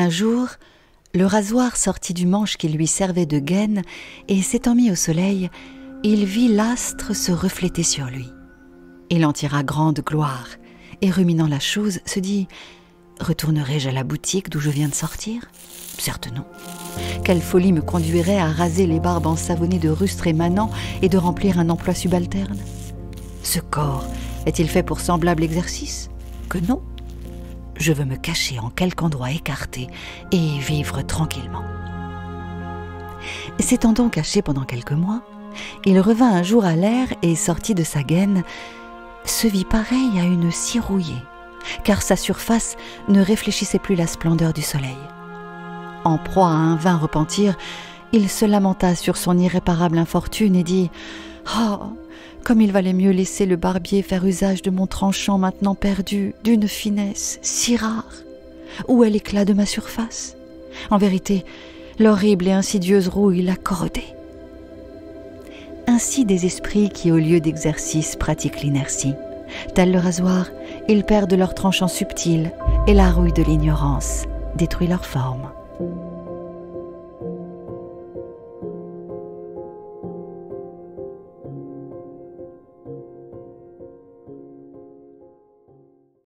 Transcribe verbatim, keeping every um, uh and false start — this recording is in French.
Un jour, le rasoir sortit du manche qui lui servait de gaine et s'étant mis au soleil, il vit l'astre se refléter sur lui. Il en tira grande gloire et, ruminant la chose, se dit « Retournerai-je à la boutique d'où je viens de sortir ? Certes non. Quelle folie me conduirait à raser les barbes ensavonnées de rustres émanants et de remplir un emploi subalterne ? Ce corps est-il fait pour semblable exercice ? Que non. Je veux me cacher en quelque endroit écarté et vivre tranquillement. » S'étant donc caché pendant quelques mois, il revint un jour à l'air et, sorti de sa gaine, se vit pareil à une scie rouillée, car sa surface ne réfléchissait plus la splendeur du soleil. En proie à un vain repentir, il se lamenta sur son irréparable infortune et dit « Oh, comme il valait mieux laisser le barbier faire usage de mon tranchant maintenant perdu d'une finesse si rare. Où est l'éclat de ma surface? En vérité, l'horrible et insidieuse rouille l'a corrodé. » Ainsi des esprits qui, au lieu d'exercice, pratiquent l'inertie. Tel le rasoir, ils perdent leur tranchant subtil et la rouille de l'ignorance détruit leur forme.